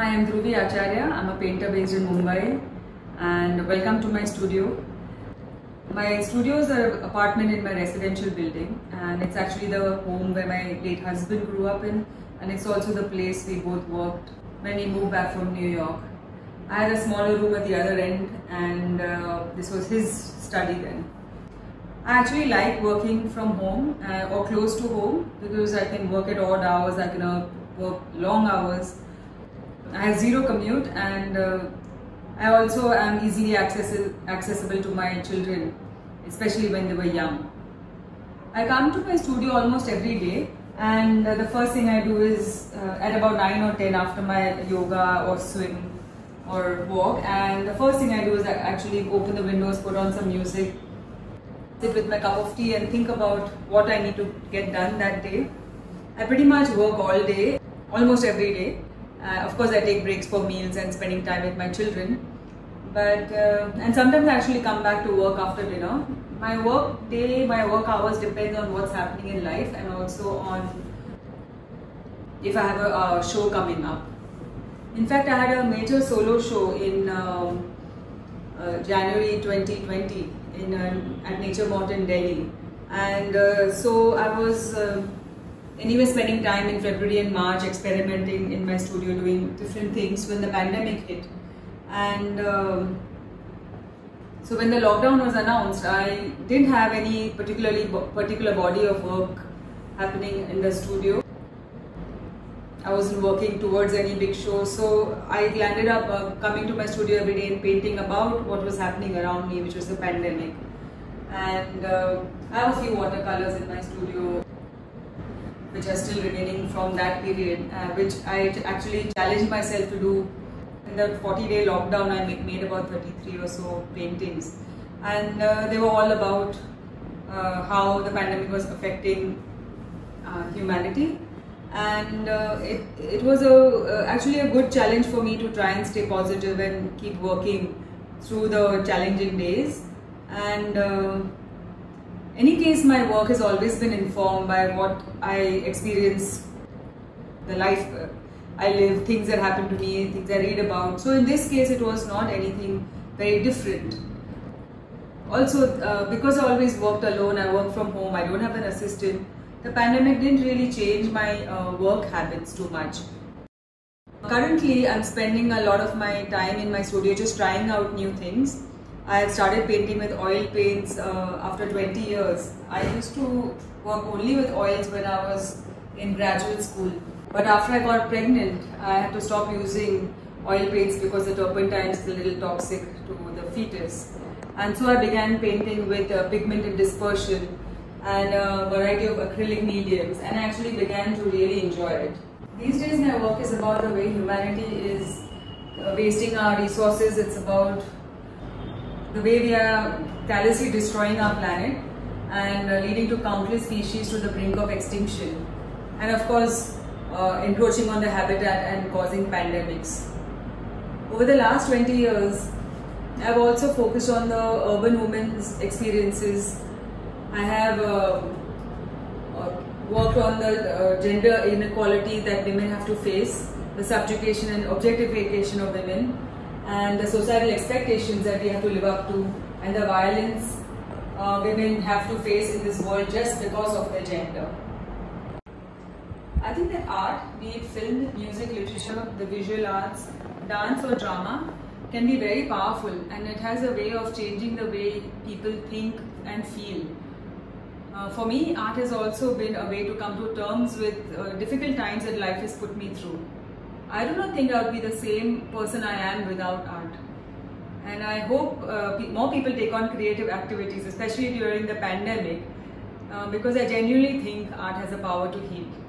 Hi, I'm Dhruvi Acharya. I'm a painter based in Mumbai, and welcome to my studio. My studio is an apartment in my residential building, and it's actually the home where my late husband grew up in, and it's also the place we both worked when we moved back from New York. I had a smaller room at the other end, and this was his study then. I actually like working from home or close to home because I can work at odd hours, I can work long hours. I have zero commute, and I also am easily accessible to my children, especially when they were young. I come to my studio almost every day, and the first thing I do is at about 9 or 10 after my yoga or swim or walk, and the first thing I do is I actually open the windows, put on some music, sit with my cup of tea and think about what I need to get done that day. I pretty much work all day, almost every day. Of course, I take breaks for meals and spending time with my children. But and sometimes I actually come back to work after dinner. My work day, my work hours depend on what's happening in life and also on if I have a show coming up. In fact, I had a major solo show in January 2020 at Nature Mountain, Delhi, and so I was anyway spending time in February and March experimenting in my studio, doing different things when the pandemic hit. And so when the lockdown was announced, I didn't have any particular body of work happening in the studio. I wasn't working towards any big show, so I ended up coming to my studio every day and painting about what was happening around me, which was the pandemic. And I have a few watercolors in my studio which are still remaining from that period, which I actually challenged myself to do. In the 40-day lockdown, I made about 33 or so paintings, and they were all about how the pandemic was affecting humanity. And it was actually a good challenge for me to try and stay positive and keep working through the challenging days. And any case, my work has always been informed by what I experience, the life I live, things that happen to me, things I read about. So in this case, it was not anything very different. Also, because I always worked alone, I work from home, I don't have an assistant, the pandemic didn't really change my work habits too much. Currently, I'm spending a lot of my time in my studio just trying out new things. I have started painting with oil paints after 20 years. I used to work only with oils when I was in graduate school. But after I got pregnant, I had to stop using oil paints because the turpentine is a little toxic to the fetus. And so I began painting with pigmented dispersion and a variety of acrylic mediums, and I actually began to really enjoy it. These days my work is about the way humanity is wasting our resources. It's about the way we are callously destroying our planet and leading to countless species to the brink of extinction, and of course encroaching on the habitat and causing pandemics. Over the last 20 years, I've also focused on the urban women's experiences. I have worked on the gender inequality that women have to face, the subjugation and objectification of women, and the societal expectations that we have to live up to, and the violence women have to face in this world just because of their gender. I think that art, be it film, music, literature, the visual arts, dance or drama, can be very powerful, and it has a way of changing the way people think and feel. For me, art has also been a way to come to terms with difficult times that life has put me through. I do not think I would be the same person I am without art. And I hope more people take on creative activities, especially during the pandemic, because I genuinely think art has the power to heal.